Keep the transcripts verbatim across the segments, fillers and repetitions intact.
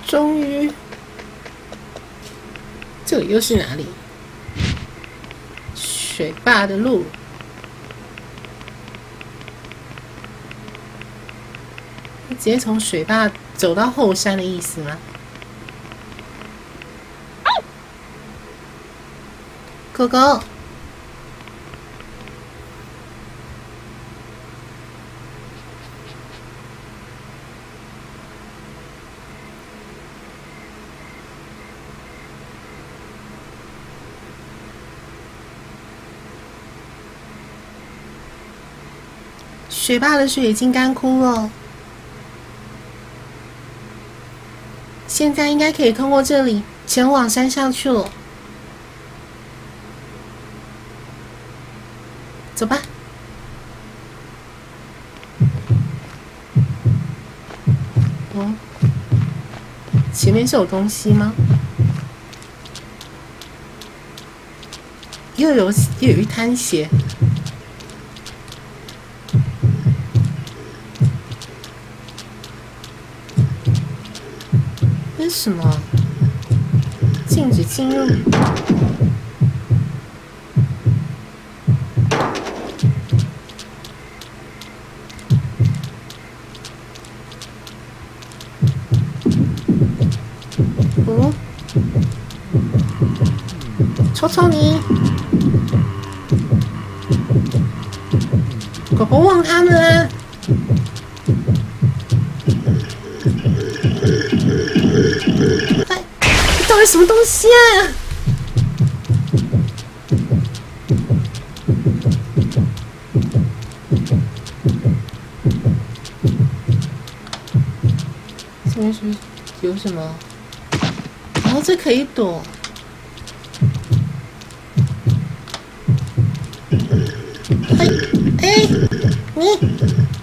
终于，这里又是哪里？水坝的路。直接从水坝走到后山的意思吗？狗狗。 水坝的水已经干枯了，现在应该可以通过这里前往山上去了。走吧。哦，前面是有东西吗？又有又有一滩血。 这是什么？禁止进入。哦，瞅瞅你，狗狗忘他们啊！ 到底什么东西啊？这边是不是有什么？哦，这可以躲。哎哎，你。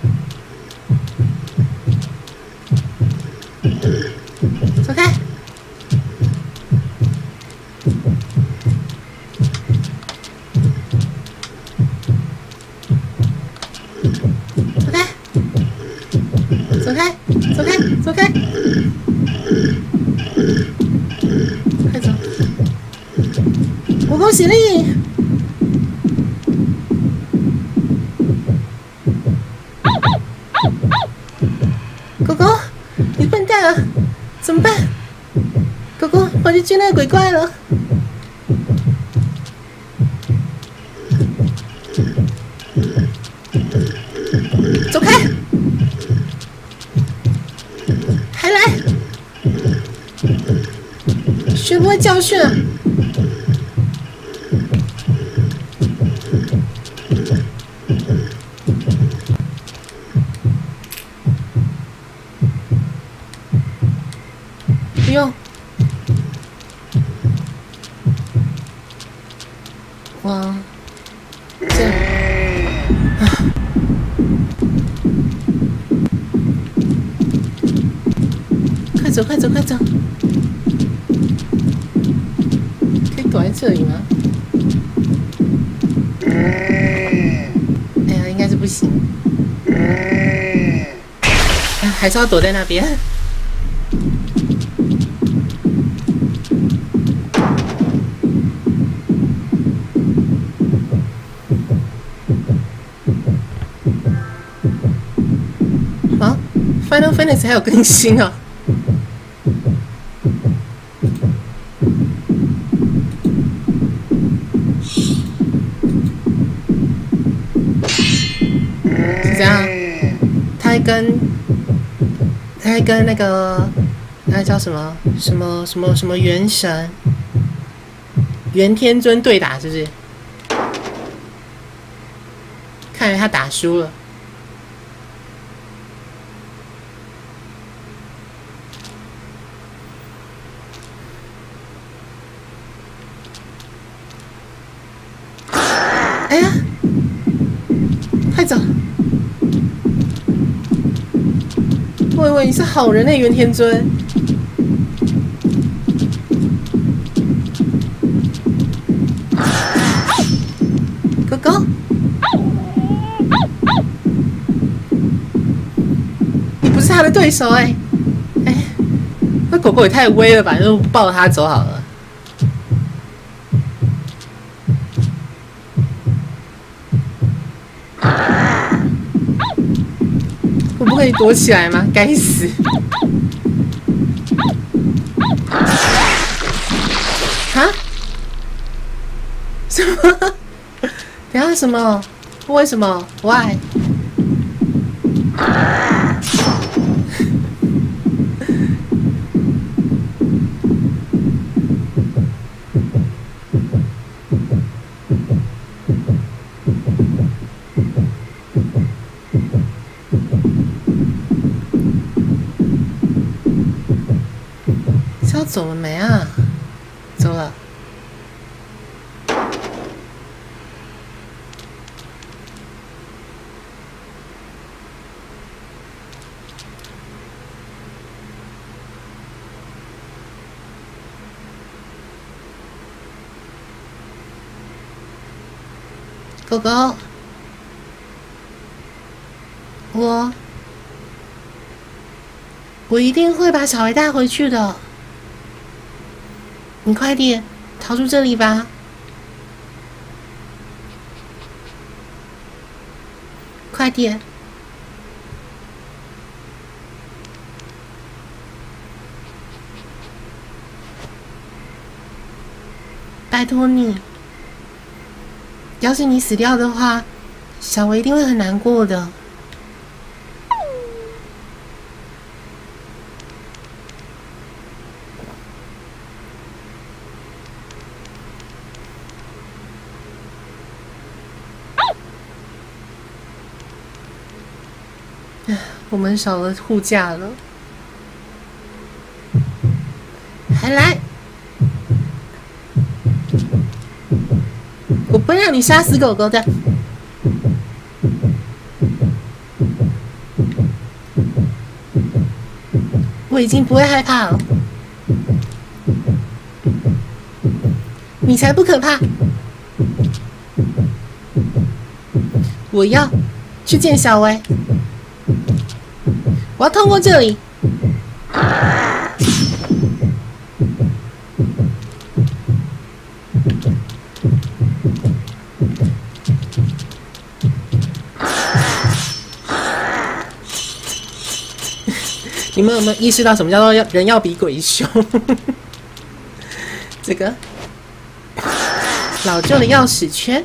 走开！走开！走开！走开！走开！快走！我恭喜你！狗狗，你笨蛋啊！ 怎么办？狗狗跑去追那个鬼怪了。走开！还来！学不会教训啊！不用。哇，这样啊！快走，快走，快走！可以躲在这里吗？哎呀，应该是不行。哎，还是要躲在那边。 Final Fantasy 还有更新啊！是这样，他还跟他还跟那个那叫什么什么什么什么元神元天尊对打，是不是？看来他打输了。 哎呀，快走！我以为你是好人呢，元天尊。狗狗，你不是他的对手哎！哎， 那狗狗也太威了吧，就抱着它走好了。我不可以躲起来吗？该死！啊？什么？等下什么？为什么 ？Why？ 是要走了没啊？走了。狗狗，我我一定会把小孩带回去的。你快点逃出这里吧！快点！拜托你。要是你死掉的话，小维一定会很难过的。我们少了护驾了，还来！我不会让你杀死狗狗的。我已经不会害怕了。你才不可怕！我要去见小薇。我要通过这里。你们有没有意识到什么叫做人要比鬼凶？这个老旧的钥匙圈。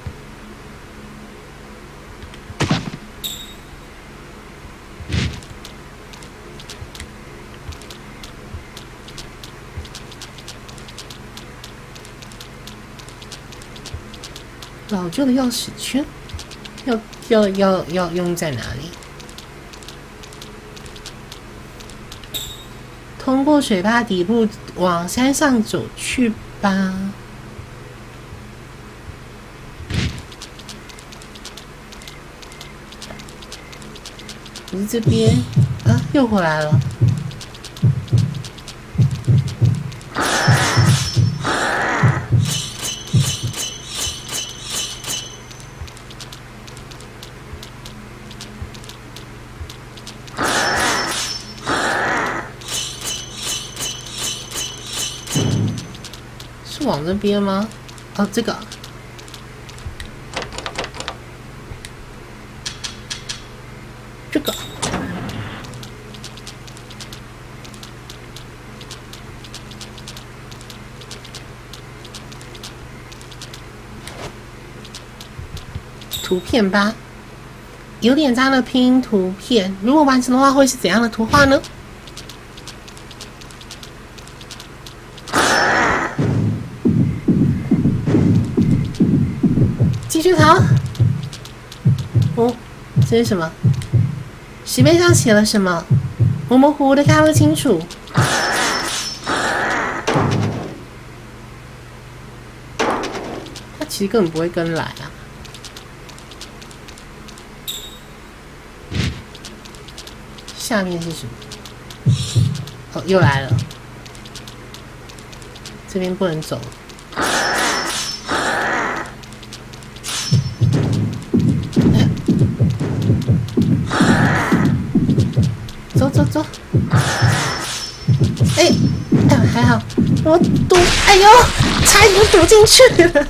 老旧的钥匙圈，要要要要用在哪里？通过水坝底部往山上走去吧。不是这边啊，又回来了。是往这边吗？哦，这个。这个。图片吧，有点脏的拼音图片。如果完成的话，会是怎样的图画呢？继续逃。哦，这是什么？石碑上写了什么？模模糊糊的看不清楚。他其实根本不会跟来啊。下面是什么？哦，又来了。这边不能走。走走走！ 哎，哎，还好，我躲，哎呦，差一点躲进去了。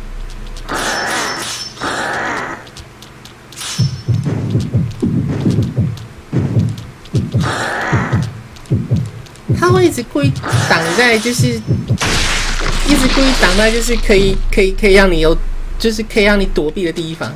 他会一直故意挡在，就是一直故意挡在，就是可以可以可以让你有，就是可以让你躲避的地方。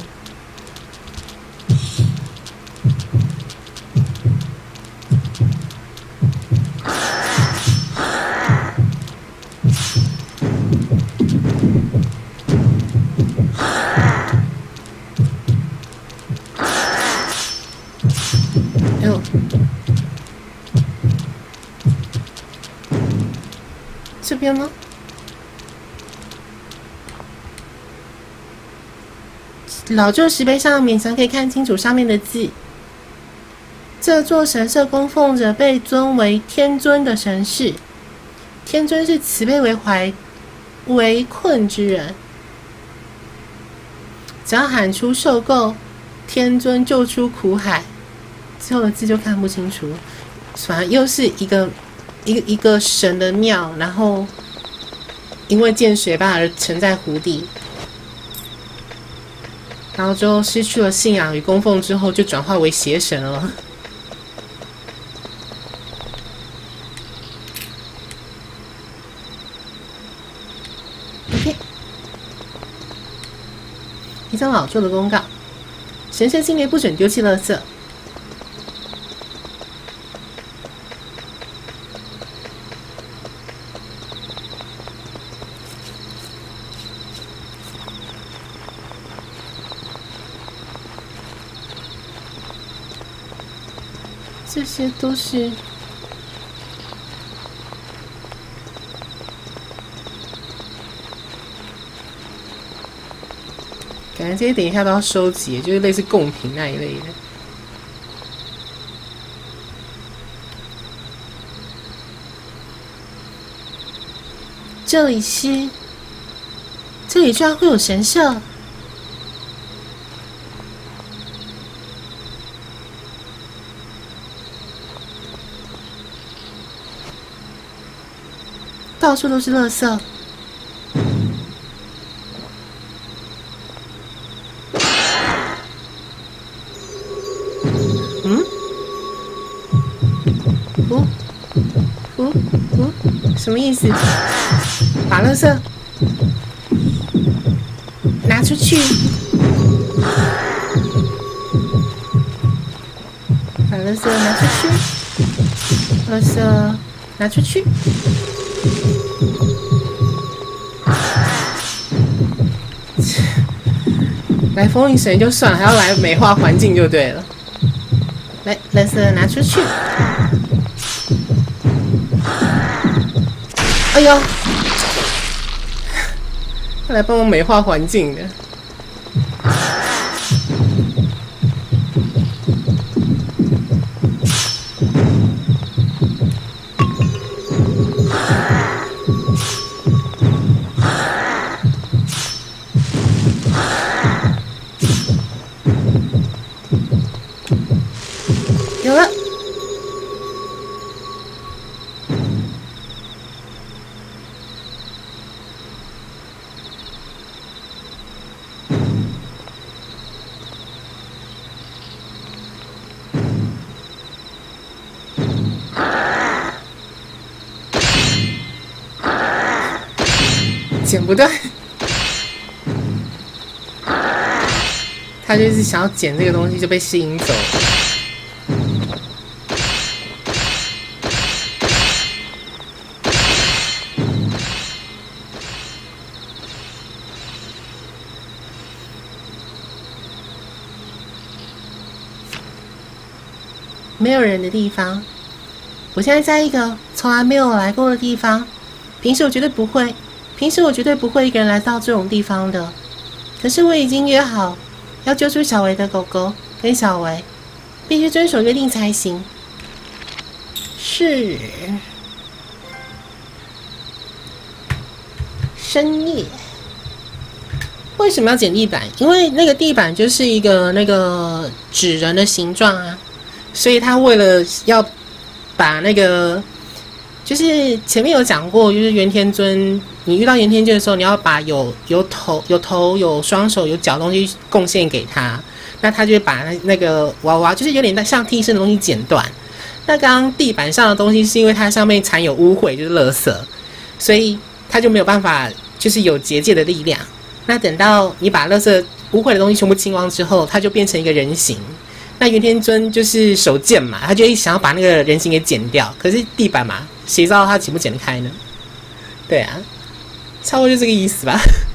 哎呦！这边吗？老旧石碑上勉强可以看清楚上面的字。这座神社供奉着被尊为天尊的神祇，天尊是慈悲为怀、围困之人。只要喊出受够，天尊救出苦海。之后的字就看不清楚，反正又是一个一个一个神的庙，然后因为见水坝而沉在湖底，然后之后失去了信仰与供奉之后，就转化为邪神了。OK， 一张老旧的公告：神社境内不准丢弃垃圾。这些都是感觉这些等一下都要收集，就是类似贡品那一类的。这里是，这里居然会有神社。到处都是垃圾。嗯？哦？哦？哦？什么意思？把垃圾拿出去，把垃圾拿出去，垃圾拿出去。来封印神就算了，还要来美化环境就对了。来，垃圾拿出去。哎呦，他来帮我美化环境的。有了，剪不断。他就是想要捡这个东西，就被吸引走。没有人的地方，我现在在一个从来没有来过的地方。平时我绝对不会，平时我绝对不会一个人来到这种地方的。可是我已经约好，要救出小维的狗狗跟小维，必须遵守约定才行。是深夜。为什么要剪地板？因为那个地板就是一个那个纸人的形状啊。所以他为了要把那个就是前面有讲过，就是元天尊，你遇到元天尊的时候，你要把有有头、有头、有双手、有脚的东西贡献给他，那他就会把那那个娃娃，就是有点像替身的东西剪断。那刚刚地板上的东西是因为它上面缠有污秽，就是垃圾，所以它就没有办法，就是有结界的力量。那等到你把垃圾、污秽的东西全部清光之后，它就变成一个人形。那元天尊就是手贱嘛，他就一想要把那个人形给剪掉，可是地板嘛，谁知道他剪不剪得开呢？对啊，差不多就这个意思吧。